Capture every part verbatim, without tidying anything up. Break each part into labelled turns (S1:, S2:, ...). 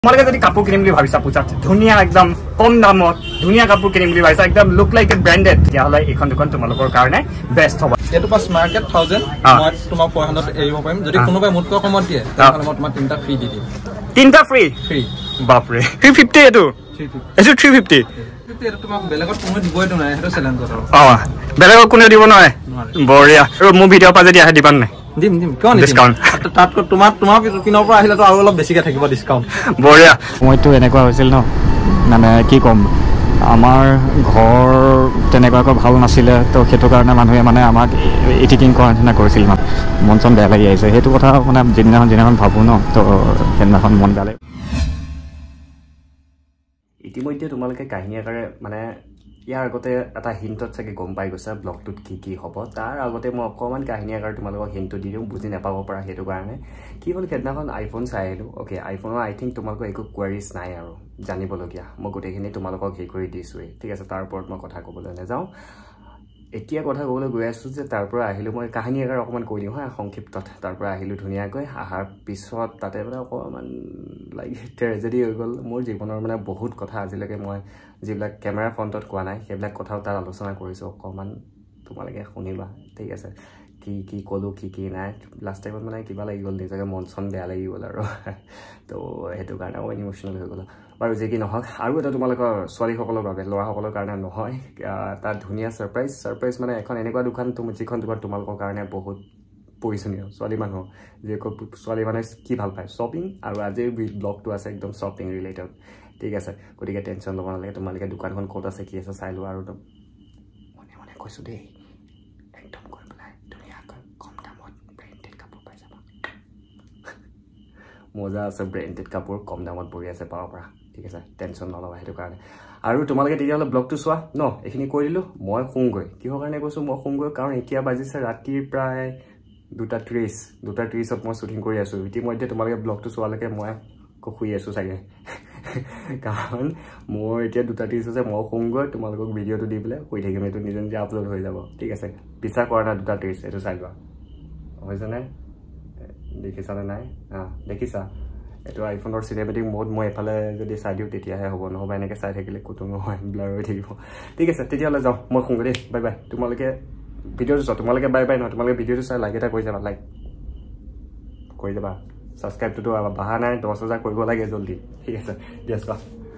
S1: তোমালোকে যদি কাপোৰ কিনিম বুলি ভাবিছা পূজাত ধুনীয়া একদম কম দামত ধুনীয়া কাপোৰ কিনিম বুলি ভাবিছা একদম লুক লাইক এ ব্ৰেন্ডেড তেতিয়াহ'লে এইখন দোকান তোমালোকৰ কাৰণে বেষ্ট হ'ব
S2: এটো পাস মার্কেট one thousand মই তোমাক four hundred এৰিব পাৰিম যদি কোনোবাই মুটকৈ কমত দিয়ে তেতিয়াহ'লে মই তোমাক তিনটা ফ্ৰী দি দিম
S1: তিনটা ফ্ৰী
S2: ফ্ৰী
S1: বাপৰে three fifty এটো এটো three fifty
S2: এটো তোমাক বেলেগত কোনো দিবইতো নাই হেটো চেলেঞ্জ কৰা
S1: অ বেলেগত কোনো দিব নোৱাৰে বঢ়িয়া আৰু মোৰ ভিডিঅ' পা যদি আহে দিবান নাই
S2: দিম দিম কিয় নিদিম ডিসকাউন্ট তাত তোমাক তোমাৰ কিনৰ পৰা আহিলে তো আৰু অলপ বেছিকে থাকিব ডিসকাউন্ট
S1: বঢ়িয়া মইতো এনেকুৱা হৈছিল ন মানে কি কম আমাৰ ঘৰ তেনেকুৱাকৈ ভাল নাছিলে তো সেইটো কাৰণে মানুহে মানে আমাক এটিকিং কৰা নিচিনা কৰিছিল মানে মন চন বেয়া লাগি আহিছে সেইটো কথা মানে যিদিনাখন যিদিনাখন ভাবোঁ ন তো সেইদিনাখন মন বেয়া লাগে ইতিমধ্যে তোমালোকে কাহিনী আকাৰে মানে ইয়াৰ আগতে এটা হিণ্টত চাগে গম পাই গৈছা ব্লগটোত কি কি হ'ব তাৰ আগতে মই অকণমান কাহিনী আকাৰে তোমালোকক হিণ্টটো দি দিওঁ বুজি নাপাব পৰা সেইটো কাৰণে কি হ'ল সেইদিনাখন আইফোন চাই আহিলোঁ অ'কে আইফোনৰ আই থিংক তোমালোকৰ একো কোৱাৰিজ নাই আৰু জানিবলগীয়া মই গোটেইখিনি তোমালোকক হেৰি কৰি দিছোঁৱেই ঠিক আছে তাৰ ওপৰত মই কথা ক'বলৈ নাযাওঁ এতিয়া কথা ক'বলৈ গৈ আছোঁ যে তাৰ পৰা আহিলোঁ মই কাহিনী আকাৰে অকণমান কৈ দিওঁ হা সংক্ষিপ্তত তাৰ পৰা আহিলোঁ ধুনীয়াকৈ অহাৰ পিছত তাতে মানে অকণমান লাইক ট্ৰেজেডি হৈ গ'ল মোৰ জীৱনৰ মানে বহুত কথা আজিলৈকে মই যিবিলাক কেমেৰা ফ্ৰণ্টত কোৱা নাই সেইবিলাক কথাও তাত আলোচনা কৰিছোঁ অকণমান তোমালোকে শুনিবা ঠিক আছে কি কি ক'লোঁ কি কি নাই লাষ্ট টাইমত মানে কিবা লাগি গ'ল নিজকে মন চন বেয়া লাগি গ'ল আৰু তো সেইটো কাৰণে অকণমান ইম'চনেল হৈ গ'ল বাৰু যি কি নহওক আৰু এটা তোমালোকৰ ছোৱালীসকলৰ বাবে ল'ৰাসকলৰ কাৰণে নহয় তাত ধুনীয়া ছাৰপ্ৰাইজ ছাৰপ্ৰাইজ মানে এখন এনেকুৱা দোকান যিখন দোকান তোমালোকৰ কাৰণে বহুত প্ৰয়োজনীয় ছোৱালী মানুহ যিসকল ছোৱালী মানুহে কি ভাল পায় শ্বপিং আৰু আজিৰ ব্লগটো আছে একদম শ্বপিং ৰিলেটেড ঠিক আছে গতিকে টেনশ্যন ল'ব নালাগে তোমালোকে দোকানখন ক'ত আছে কি আছে চাই লোৱা আৰু মনে মনে কৈছোঁ দেই একদম গৈ পেলাই ধুনীয়াকৈ কম দামত ব্ৰেণ্ডেড কাপোৰ পাই যাবা মজা আছে ব্ৰেণ্ডেড কাপোৰ কম দামত পৰি আছে পাব পৰা ঠিক আছে টেনশ্যন নল'বা সেইটো কাৰণে আৰু তোমালোকে তেতিয়াহ'লে ব্লগটো চোৱা ন এইখিনি কৈ দিলোঁ মই শুওঁগৈ কিহৰ কাৰণে কৈছোঁ মই শুওঁগৈ কাৰণ এতিয়া বাজিছে ৰাতিৰ প্ৰায় দুটা ত্ৰিছ দুটা ত্ৰিছত মই শ্বুটিং কৰি আছোঁ ইতিমধ্যে তোমালোকে ব্লগটো চোৱালৈকে মই শুই আছোঁ চাগে কাৰণ মোৰ এতিয়া দুটা ত্ৰিছ আছে মই শুওঁগৈ তোমালোকক ভিডিঅ'টো দি পেলাই শুই থাকিম এইটো নিজে নিজে আপলোড হৈ যাব ঠিক আছে বিশ্বাস কৰা নাই দুটা ত্ৰিছ এইটো চাই লোৱা হৈছেনে দেখিছানে নাই অঁ দেখিছা এইটো আইফোনৰ চিনেমেটিক মোড মই এফালে যদি চাই দিওঁ তেতিয়াহে হ'ব নহ'বা এনেকৈ চাই থাকিলে ক'তো নহয় ব্লাৰ হৈ থাকিব ঠিক আছে তেতিয়াহ'লে যাওঁ মই শুওঁগৈ দেই বাই বাই তোমালোকে ভিডিঅ'টো চোৱা তোমালোকে বাই বাই নহয় তোমালোকে ভিডিঅ'টো চাই লাইক এটা কৰি যাবা লাইক কৰি যাবা ছাবস্ক্ৰাইবটোতো বঢ়া নাই দহ হাজাৰ কৰিব লাগে জলদি ঠিক আছে দিয়া চোৱা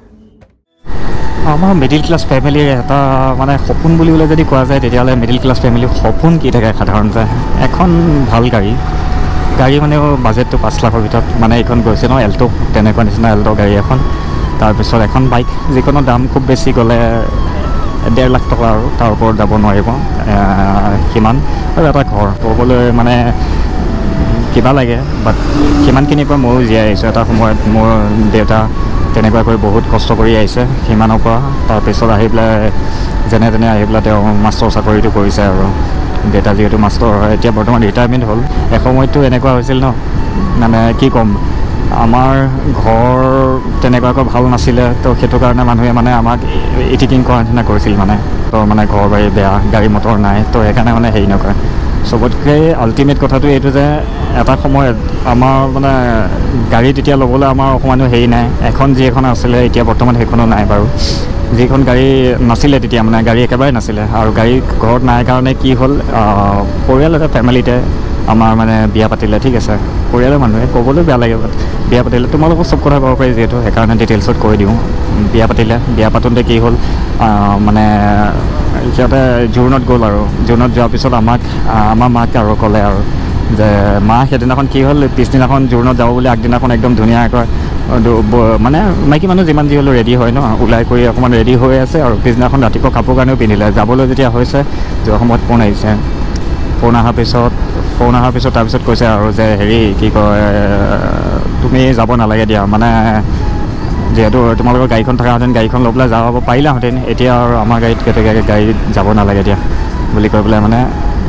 S1: আমাৰ মিডিল ক্লাছ ফেমিলিৰ এটা মানে সপোন বুলিবলৈ যদি কোৱা যায় তেতিয়াহ'লে মিডিল ক্লাছ ফেমিলিৰ সপোন কি থাকে সাধাৰণতে এখন ভাল গাড়ী গাড়ী মানে বাজেটটো পাঁচ লাখৰ ভিতৰত মানে এইখন গৈছে ন এল্টো তেনেকুৱা নিচিনা এল্টো গাড়ী এখন তাৰপিছত এখন বাইক যিকোনো দাম খুব বেছি গ'লে ডেৰ লাখ টকা আৰু তাৰ ওপৰত যাব নোৱাৰিব সিমান আৰু এটা ঘৰ ক'বলৈ মানে কিবা লাগে বাট সিমানখিনিৰ পৰা ময়ো জীয়াই আহিছোঁ এটা সময়ত মোৰ দেউতা তেনেকুৱাকৈ বহুত কষ্ট কৰি আহিছে সিমানৰ পৰা তাৰপিছত আহি পেলাই যেনে তেনে আহি পেলাই তেওঁ মাষ্টৰ চাকৰিটো কৰিছে আৰু দেউতা যিহেতু মাষ্টৰ হয় এতিয়া বৰ্তমান ৰিটায়াৰমেণ্ট হ'ল এসময়তো এনেকুৱা হৈছিল ন মানে কি ক'ম আমাৰ ঘৰ তেনেকুৱাকৈ ভাল নাছিলে তো সেইটো কাৰণে মানুহে মানে আমাক এটিকিং কৰা নিচিনা কৰিছিল মানে তো মানে ঘৰ বাৰী বেয়া গাড়ী মটৰ নাই তো সেইকাৰণে মানে হেৰি নকৰে চবতকৈ আল্টিমেট কথাটো এইটো যে এটা সময়ত আমাৰ মানে গাড়ী তেতিয়া ল'বলৈ আমাৰ অকণমানো হেৰি নাই এখন যি এখন আছিলে এতিয়া বৰ্তমান সেইখনো নাই বাৰু যিখন গাড়ী নাছিলে তেতিয়া মানে গাড়ী একেবাৰে নাছিলে আৰু গাড়ী ঘৰত নাই কাৰণে কি হ'ল পৰিয়াল এটা ফেমিলিতে আমাৰ মানে বিয়া পাতিলে ঠিক আছে পৰিয়ালৰ মানুহে ক'বলৈ বেয়া লাগে বিয়া পাতিলে তোমালোকক চব কথা ক'ব পাৰি যিহেতু সেইকাৰণে ডিটেইলছত কৈ দিওঁ বিয়া পাতিলে বিয়া পাতোঁতে কি হ'ল মানে সিহঁতে জোৰোণত গ'ল আৰু জোৰোণত যোৱাৰ পিছত আমাক আমাৰ মাক আৰু ক'লে আৰু যে মা সেইদিনাখন কি হ'ল পিছদিনাখন জোৰোণত যাব বুলি আগদিনাখন একদম ধুনীয়াকৈ মানে মাইকী মানুহ যিমান যি হ'লেও ৰেডি হয় ন ওলাই কৰি অকণমান ৰেডি হৈ আছে আৰু পিছদিনাখন ৰাতিপুৱা কাপোৰ কাৰণেও পিন্ধিলে যাবলৈ যেতিয়া হৈছে যোৱা সময়ত ফোন আহিছে ফোন অহাৰ পিছত ফোন অহাৰ পিছত তাৰপিছত কৈছে আৰু যে হেৰি কি কয় তুমি যাব নালাগে দিয়া মানে যিহেতু তোমালোকৰ গাড়ীখন থকাহেঁতেন গাড়ীখন লৈ পেলাই যাব পাৰিলাহেঁতেন এতিয়া আৰু আমাৰ গাড়ীত কেতিয়াকৈ গাড়ীত যাব নালাগে দিয়া বুলি কৈ পেলাই মানে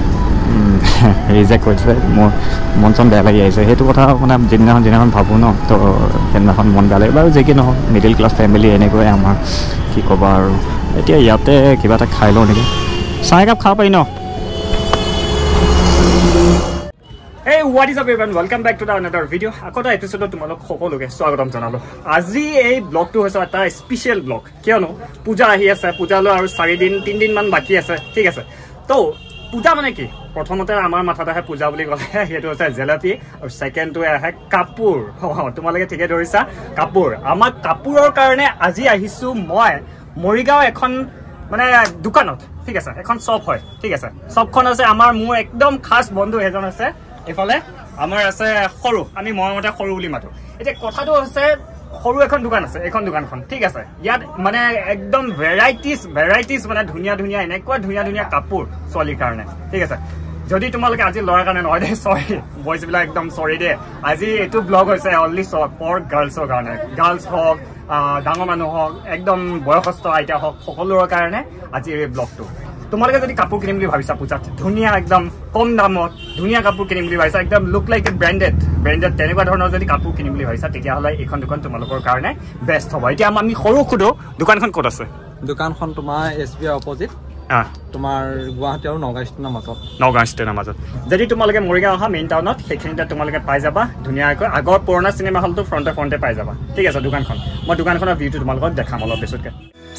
S1: ৰিজেক্ট কৰিছে মোৰ মন চন বেয়া লাগি আহিছে সেইটো কথা মানে যিদিনাখন যিদিনাখন ভাবোঁ ন তো সেইদিনাখন মন বেয়া লাগে বাৰু যি কি নহওক মিডিল ক্লাছ ফেমিলি এনেকুৱাই আমাৰ কি ক'বা আৰু এতিয়া ইয়াতে কিবা এটা খাই লওঁ নেকি চাহ একাপ খাব পাৰি ন এই what is up everyone, welcome back to the another video. Akota episode tumalok সকলোকে স্বাগতম জনালো। আজি এই ব্লগটো হৈছে এটা স্পেশাল ব্লগ, কিয়নো পূজা আহি আছে, পূজালৈ আৰু চাৰি দিন তিন দিন মান বাকি আছে, ঠিক আছে। তো পূজা মানে কি, প্ৰথমতে আমাৰ মাথাত আহে পূজা বুলি ক'লে সেইটো হৈছে জেলেপি, আৰু ছেকেণ্ডটোৱে আহে কাপোৰ। তোমালোকে ঠিকে ধৰিছা, কাপোৰ। আমাৰ কাপোৰৰ কাৰণে আজি আহিছো মই মৰিগাঁও এখন মানে দোকানত, ঠিক আছে, এখন শ্বপ হয়, ঠিক আছে। শ্বপখন আছে আমাৰ মোৰ একদম খাস বন্ধু এজন আছে, এফালে আমাৰ আছে সৰু, আমি মৰমতে সৰু বুলি মাতো। এতিয়া কথাটো হৈছে সৰু এখন দোকান আছে, এখন দোকানখন, ঠিক আছে। ইয়াত মানে একদম ভেৰাইটিজ ভেৰাইটিজ মানে ধুনীয়া ধুনীয়া এনেকুৱা ধুনীয়া ধুনীয়া কাপোৰ ছোৱালীৰ কাৰণে, ঠিক আছে। যদি তোমালোকে আজি ল'ৰাৰ কাৰণে নহয় দেই, চৰি বইজবিলাক একদম চৰি দেই। আজি এইটো ব্লগ হৈছে অনলি ফৰ গাৰ্লছৰ কাৰণে, গাৰ্লছ হওক ডাঙৰ মানুহ হওক একদম বয়সস্থ আইতা হওক সকলোৰে কাৰণে আজি এই ব্লগটো। তোমালোকে যদি কাপোৰ কিনিম বুলি ভাবিছা পূজাত, ধুনীয়া একদম কম দামত ধুনীয়া কাপোৰ কিনিম বুলি ভাবিছা, একদম look like a branded branded তেনেকুৱা ধৰণৰ যদি কাপোৰ কিনিম বুলি ভাবিছা, তেতিয়াহ'লে এইখন দোকান তোমালোকৰ কাৰণে বেষ্ট হ'ব। এতিয়া আমি সৰু সুধো দোকানখন ক'ত আছে?
S2: দোকানখন তোমাৰ এছ বি আই অপজিট, তোমাৰ গুৱাহাটী আৰু নগাঁও ষ্টেচনৰ মাজত।
S1: নগাঁও ষ্টেচনৰ মাজত যদি তোমালোকে মৰিগাঁও অহা মেইন টাউনত, সেইখিনিতে তোমালোকে পাই যাবা ধুনীয়াকৈ। আগৰ পুৰণা চিনেমা হলটো ফ্ৰণ্টে ফ্ৰণ্টে পাই যাবা, ঠিক আছে দোকানখন। মই দোকানখনৰ ভিউটো তোমালোকক দেখাম অলপ পিছতকৈ।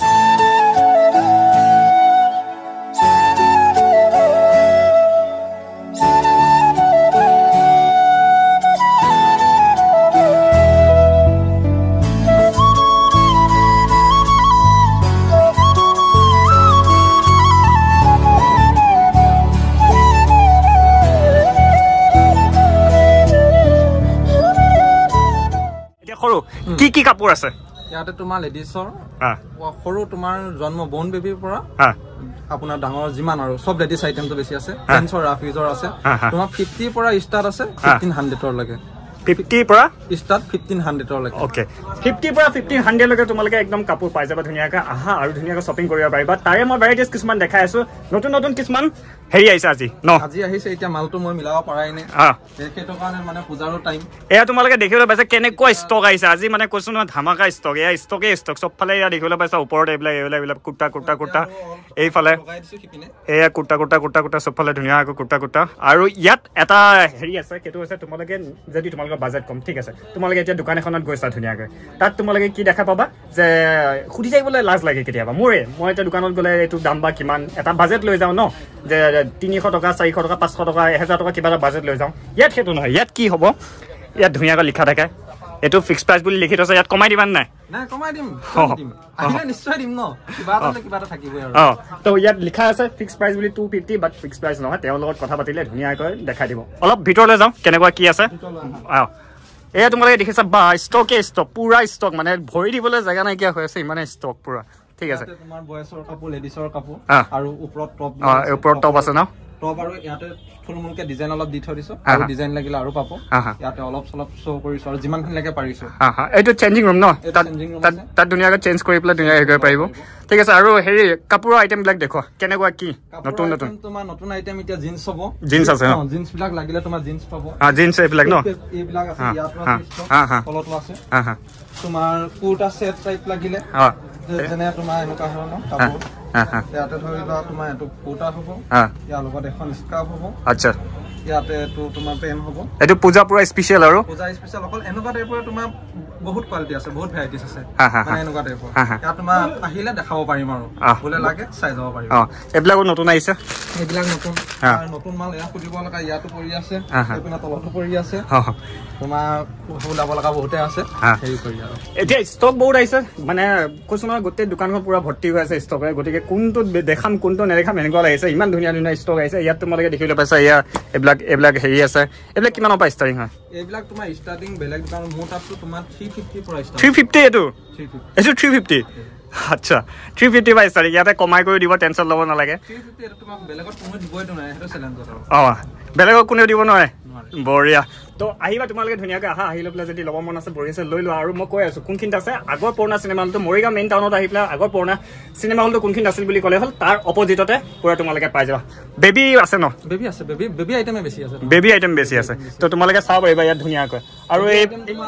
S1: কি কি কাপোৰ আছে
S2: ইয়াতে? তোমাৰ লেডিছৰ সৰু, তোমাৰ জন্ম বৰ্ণ বেবীৰ পৰা আপোনাৰ ডাঙৰ যিমান আৰু চব লেডিছ আইটেমটো বেছি আছে। জেন্টছৰ ৰাফ ইউজৰ আছে, তোমাৰ ফিফটিৰ পৰা ষ্টাৰ্ট আছে ফিফটিন হাণ্ড্ৰেডৰ লৈকে। ফিফটিৰ পৰা ষ্টাৰ্ট ফিফটিন হাণ্ড্ৰেডৰ লৈকে। অ'কে, ফিফটিৰ পৰা ফিফটিন হাণ্ড্ৰেডলৈকে তোমালোকে একদম কাপোৰ পাই যাবা ধুনীয়াকৈ। আহা আৰু ধুনীয়াকৈ শ্বপিং কৰিব পাৰিবা। তাৰে মই ভেৰাইটিজ কিছুমান দেখাই আছো, নতুন নতুন কিছুমান হেৰি আহিছে আজি ন আজি আহিছে। এতিয়া মালটো মই মিলাব পৰাই নাই, সেইটো কাৰণে মানে পূজাৰো টাইম। এয়া তোমালোকে দেখিবলৈ পাইছা কেনেকুৱা ষ্টক আহিছে আজি, মানে কৈছো নহয় ধামাকা ষ্টক। এয়া ষ্টকে ষ্টক চবফালে এয়া দেখিবলৈ পাইছা। ওপৰত এইবিলাক এইবিলাক এইবিলাক কুৰ্তা কুৰ্তা কুৰ্তা, এইফালে এয়া কুৰ্তা কুৰ্তা কুৰ্তা কুৰ্তা চবফালে ধুনীয়াকৈ কুৰ্তা কুৰ্তা। আৰু ইয়াত এটা হেৰি আছে, সেইটো হৈছে তোমালোকে যদি তোমালোকৰ বাজেট কম, ঠিক আছে, তোমালোকে এতিয়া দোকান এখনত গৈছা ধুনীয়াকৈ, তাত তোমালোকে কি দেখা পাবা যে সুধি থাকিবলৈ লাজ লাগে কেতিয়াবা মোৰে। মই এতিয়া দোকানত গ'লে এইটো দাম বা কিমান, এটা বাজেট লৈ যাওঁ ন, যে তিনিশ টকা চাৰিশ টকা পাঁচশ টকা এহেজাৰ টকা কিবা এটা বাজেট লৈ যাওঁ। ইয়াত সেইটো নহয়, ইয়াত কি হ'ব, ইয়াত ধুনীয়াকৈ লিখা থাকে এইটো ফিক্স প্ৰাইচ বুলি লিখি থৈছে। ইয়াত কমাই দিবা নাই? কমাই দিম, নিশ্চয় দিম ন, কিবা এটা কিবা এটা থাকিবই আৰু। অঁ, তো ইয়াত লিখা আছে ফিক্স প্ৰাইচ বুলি two fifty, but fix price নহয়। তেওঁৰ লগত কথা পাতিলে ধুনীয়াকৈ দেখাই দিব। অলপ ভিতৰলৈ যাওঁ কেনেকুৱা কি আছে। অঁ, এয়া তোমালোকে দেখিছা বা ষ্টকে ষ্টক, পুৰা ষ্টক, মানে ভৰি দিবলৈ জেগা নাইকিয়া হৈ আছে, ইমানে ষ্টক পুৰা, ঠিক আছে। তোমাৰ বয়সৰ কাপোৰ, লেডিছৰ কাপোৰ, আৰু ওপৰত টপ, ওপৰত টপ আছে ন, টপ। আৰু ইয়াতে থুলমূলকে ডিজাইন অলপ দি থৈ দিছো, আৰু ডিজাইন লাগিলে আৰু পাব। ইয়াতে অলপ চলপ শ্ব' কৰিছো আৰু যিমানখিনিলৈকে পাৰিছো। এইটো চেঞ্জিং ৰুম ন, তাত ধুনীয়াকৈ চেঞ্জ কৰি পেলাই ধুনীয়াকৈ হেৰি কৰিব পাৰিব, ঠিক আছে। আৰু হেৰি কাপোৰৰ আইটেম বিলাক দেখুৱা কেনেকুৱা কি নতুন নতুন। তোমাৰ নতুন আইটেম এতিয়া জিন্স হ'ব, জিন্স আছে, জিন্স বিলাক লাগিলে তোমাৰ জিন্স পাব। জিন্স এইবিলাক ন, এইবিলাক আছে, ইয়াতো আছে, তলতো আছে। তোমাৰ কুৰ্তা সেট টাইপ লাগিলে, যেনে তোমাৰ এনেকুৱা ধৰণৰ কাপোৰ, ইয়াতে ধৰি লোৱা তোমাৰ এইটো কুৰ্তা হ'ব, ইয়াৰ লগত এখন স্কাৰ্ফ হ'ব। আচ্ছা, ইয়াতে এইটো তোমাৰ পেন হ'ব। এইটো পূজা পুৰা স্পেচিয়েল আৰু পূজা স্পেচিয়েল। অকল এনেকুৱা টাইপৰ তোমাৰ বহুত কোৱালিটি আছে, বহুত ভেৰাইটিজ আছে, মানে এনেকুৱা টাইপৰ। ইয়াত তোমাৰ আহিলে দেখাব পাৰিম আৰু বোলে লাগে চাই যাব পাৰিম। এইবিলাকো নতুন আহিছে, এইবিলাক নতুন নতুন মাল। ইয়াত সুধিব লগা ইয়াতো পৰি আছে, এইপিনে তলতো পৰি আছে, তোমাৰ ওলাব লগা বহুতে আছে, হেৰি কৰি আৰু এতিয়া ষ্টক বহুত আহিছে। মানে কৈছো নহয় গোটেই দোকানখন পুৰা ভৰ্তি হৈ আছে ষ্টকে, গতিকে কোনটো দেখাম কোনটো নেদেখাম এনেকুৱা লাগিছে, ইমান ধুনীয়া ধুনীয়া ষ্টক আহিছে। ইয়াত তোমালোকে দেখিবলৈ পাইছা, এয়া এইবিলাক এইবিলাক হেৰি আছে। এইবিলাক কিমানৰ পৰা ষ্টাৰ্টিং হয়? এইবিলাক তোমাৰ ষ্টাৰ্টিং বেলেগ দোকান, মোৰ তাততো তোমাৰ থ্ৰী ফিফটিৰ পৰা ষ্টাৰ্ট। থ্ৰী ফিফটি এইটো এইটো থ্ৰী ফিফটি আচ্ছা, থ্ৰী ফিফটি পৰা ষ্টাৰ্টিং। ইয়াতে কমাই কৰি দিব, টেনশ্যন ল'ব নালাগে। অঁ, বেলেগক কোনেও দিব নোৱাৰে, বঢ়িয়া। তো আহিবা তোমালোকে ধুনীয়াকৈ আহা, আহি লৈ পেলাই যদি ল'ব মন আছে বঢ়িয়া আছে লৈ লোৱা। আৰু মই কৈ আছো কোনখিনিত আছে, আগৰ পুৰণা চিনেমা হলটো মৰিগাঁও মেইন টাউনত আহি পেলাই আগৰ পুৰণা চিনেমা হলটো কোনখিনিত আছিল বুলি ক'লে হ'ল, তাৰ অপজিটতে পুৰা তোমালোকে পাই যাবা। বেবী আছে ন? বেবী আছে, বেবী বেবী আইটেমে বেছি আছে, বেবী আইটেম বেছি আছে। তো তোমালোকে চাব পাৰিবা ইয়াত ধুনীয়াকৈ। আৰু এই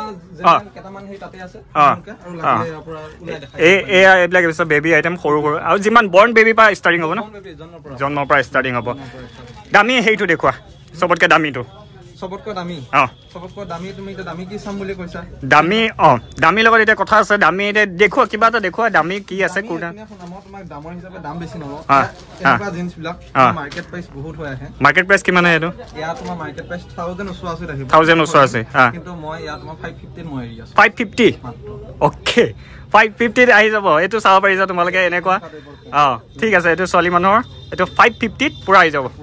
S2: এয়া এইবিলাক বেবী আইটেম সৰু সৰু, আৰু যিমান বৰ্ণ বেবী পৰা ষ্টাৰ্টিং হ'ব ন, জন্মৰ পৰা ষ্টাৰ্টিং হ'ব। দামী সেইটো দেখুওৱা, চবতকৈ দামীটো সবতকৈ দামী
S1: অ
S2: সবতকৈ দামী তুমি এটা দামী কি চাম বুলি কৈছা
S1: দামী অ দামী লগত এটা কথা আছে দামী এটা দেখো কিবা এটা দেখো দামী কি আছে কোটা
S2: মই তোমাক দামৰ হিচাপে দাম বেছি নলও এনেকুৱা জিন্স বিলাক মাৰ্কেট প্ৰাইস বহুত হৈ আহে
S1: মাৰ্কেট প্ৰাইস কিমান আছে এটো
S2: ইয়া তোমাৰ মাৰ্কেট প্ৰাইস থাউজেণ্ড ওচৰা-ওচৰি আহিব
S1: থাউজেণ্ড ওচৰা-ওচৰি হা
S2: কিন্তু মই ইয়া তোমাৰ ফাইভ ফিফটি মই এৰি আছো
S1: five fifty okay five fifty আহি যাব এটো চাব পাৰিছা তোমালোকে এনেকুৱা অ ঠিক আছে এটো ছোৱালী মানুহৰ এটো ফাইভ ফিফটি পুৰা আহি যাব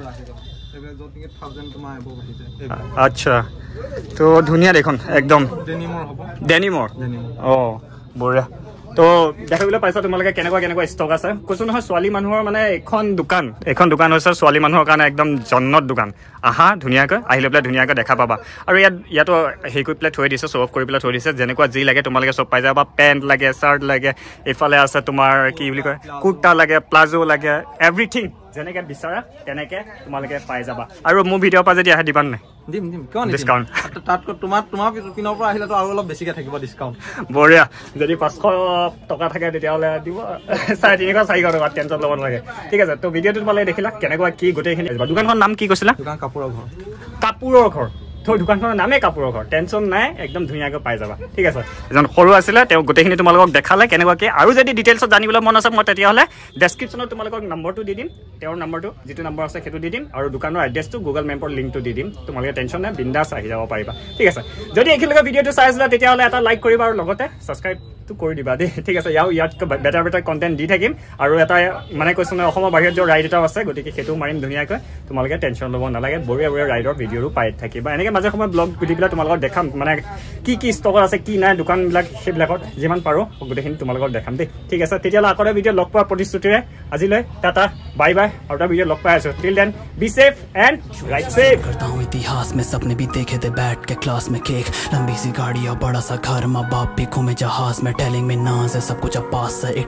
S1: আচ্ছা তো ধুনীয়া দেখোন একদম
S2: ডেনিমৰ হ'ব
S1: ডেনিমৰ অ বঢ়িয়া তো দেখিবলৈ পাইছা তোমালোকে কেনেকুৱা কেনেকুৱা ষ্টক আছে কৈছো নহয় ছোৱালী মানুহৰ মানে এখন দোকান এখন দোকান হৈছে ছোৱালী মানুহৰ কাৰণে একদম জন্নত দোকান আহা ধুনীয়াকৈ আহিলে পেলাই ধুনীয়াকৈ দেখা পাবা আৰু ইয়াত ইয়াতো হেৰি কৰি পেলাই থৈ দিছে শ্ব' অফ কৰি পেলাই থৈ দিছে যেনেকুৱা যি লাগে তোমালোকে চব পাই যাবা পেণ্ট লাগে চাৰ্ট লাগে এইফালে আছে তোমাৰ কি বুলি কয় কুৰ্তা লাগে প্লাজো লাগে এভৰিথিং যেনেকে বিচাৰা তেনেকে তোমালোকে পাই যাবা আৰু মোৰ ভিডিঅ'ৰ পৰা যদি আহে দিবা নাই
S2: দিম দিম কিয় নিদিম ডিসকাউন্ট তাত তোমাৰ তোমাৰ পিনৰ পৰা আহিলে তো আৰু অলপ বেছিকে থাকিব ডিসকাউন্ট
S1: বঢ়িয়া যদি পাঁচশ টকা থাকে তেতিয়াহ'লে দিব চাৰে তিনিশ চাৰিশ টকা টেনচন ল'ব নালাগে ঠিক আছে তো ভিডিঅ'টো তোমালোকে দেখিলা কেনেকুৱা কি গোটেইখিনি দোকানখনৰ নাম কি কৈছিলা
S2: দোকান কাপোৰৰ ঘৰ
S1: কাপোৰৰ ঘৰ তো দোকানখনৰ নামে কাপোৰৰ ঘৰ টেনচন নাই একদম ধুনীয়াকৈ পাই যাবা ঠিক আছে এজন সৰু আছিলে তেওঁ গোটেইখিনি তোমালোকক দেখালে কেনেকুৱাকৈ আৰু যদি ডিটেইলছত জানিবলৈ মন আছে মই তেতিয়াহ'লে ডেছক্ৰিপশ্যনত তোমালোকক নম্বৰটো দি দিম তেওঁৰ নম্বৰটো যিটো নম্বৰ আছে সেইটো দি দিম আৰু দোকানৰ এড্ৰেছটো গুগল মেপৰ লিংকটো দি দিম তোমালোকে টেনচন নাই বিন্দাছ আহি যাব পাৰিবা ঠিক আছে যদি এইখিনিলৈকে ভিডিঅ'টো চাই আছিলা তেতিয়াহ'লে এটা লাইক কৰিবা আৰু লগতে ছাবস্ক্ৰাইবটো কৰি দিবা দেই ঠিক আছে ইয়াৰ ইয়াতকৈ বেটাৰ বেটাৰ কণ্টেণ্ট দি থাকিম আৰু এটা মানে কৈছোঁ নহয় অসমৰ বাহিৰত যোৱা ৰাইড এটাও আছে গতিকে সেইটো মাৰিম ধুনীয়াকৈ তোমালোকে টেনচন ল'ব নালাগে বঢ়িয়া বঢ়িয়া ৰাইডৰ ভিডিঅ'টো পাই থাকিবা এনেকৈ মাজে সময় ব্লগ দি পেলাই তোমালোকক দেখাম মানে কি কি ষ্টকত আছে কি নাই দোকানবিলাক সেইবিলাকত যিমান পাৰোঁ গোটেইখিনি তোমালোকক দেখাম দেই ঠিক আছে তেতিয়াহ'লে আকৌ ভিডিঅ' লগ পোৱাৰ প্ৰতিশ্ৰুতিৰে আজিলৈ টাটা বাই বাই আৰু এটা ভিডিঅ' লগ পাই আছোঁ till then be safe and राइट सेफ
S3: करता हूँ इतिहास में सपने भी देखे थे बैठ के क्लास में केक लंबी सी गाड़ी और बड़ा सा घर माँ बाप भी घूमे जहाज में टेलिंग में नाज है सब कुछ अब पास है